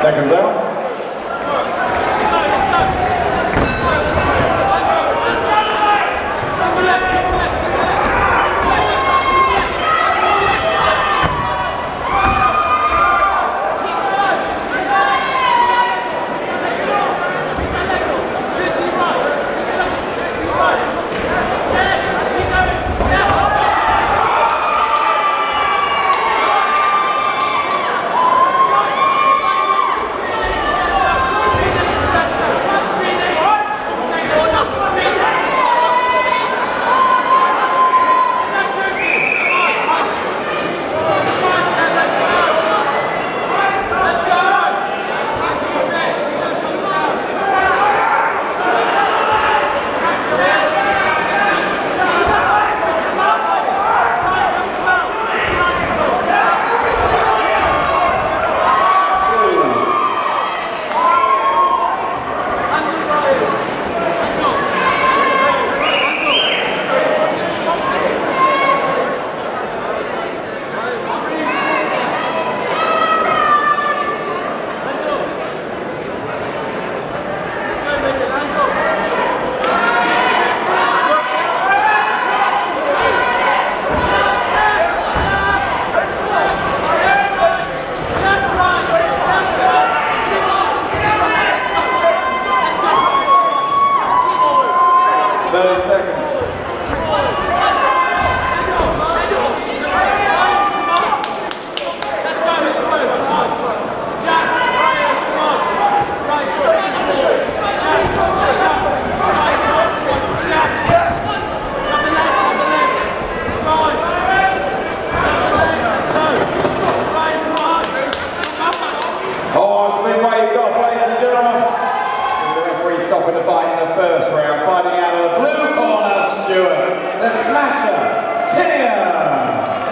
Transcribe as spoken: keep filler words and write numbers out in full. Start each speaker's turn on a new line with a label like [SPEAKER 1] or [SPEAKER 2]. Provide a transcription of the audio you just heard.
[SPEAKER 1] Seconds out. thirty seconds. Oh, it's a big way you've got, ladies and gentlemen. The referee stopping the fight in the first round, fighting out of the blue corner, Stewart, the smasher, Tinnion.